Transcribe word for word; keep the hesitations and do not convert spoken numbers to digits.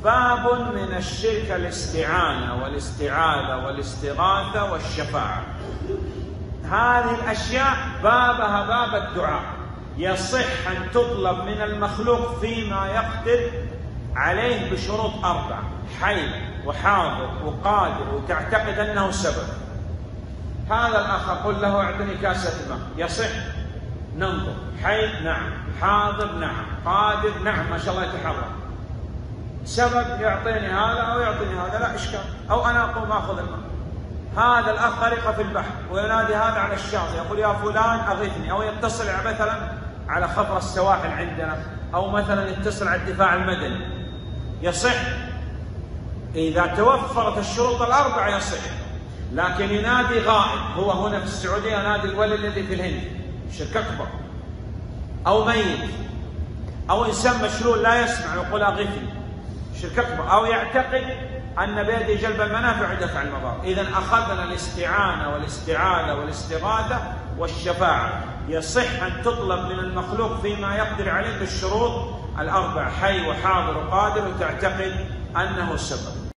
باب من الشرك الاستعانة والاستعاذة والاستغاثة والشفاعة. هذه الأشياء بابها باب الدعاء، يصح أن تطلب من المخلوق فيما يقدر عليه بشروط أربعة: حي وحاضر وقادر وتعتقد أنه سبب. هذا الأخ أقول له اعطني كاسة ماء، يصح؟ ننظر: حي نعم، حاضر نعم، قادر نعم، ما شاء الله يتحرك. سبب يعطيني هذا أو يعطيني هذا، لا إشكال. أو أنا أقوم أخذ الماء. هذا الأخ غرق في البحر وينادي هذا على الشاطئ يقول: يا فلان أغثني. أو يتصل مثلا على خفر السواحل عندنا، أو مثلا يتصل على الدفاع المدني. يصح إذا توفرت الشروط الأربعة، يصح. لكن ينادي غائب، هو هنا في السعودية ينادي الولي الذي في الهند، شرك أكبر. أو ميت، أو إنسان مشلول لا يسمع يقول أغثني، شرك أكبر. أو يعتقد أن بيده جلب المنافع ودفع المضار. إذن أخذنا الاستعانة والاستعاذة والاستغاثة والشفاعة، يصح أن تطلب من المخلوق فيما يقدر عليه بالشروط الأربع: حي وحاضر وقادر وتعتقد أنه سبب.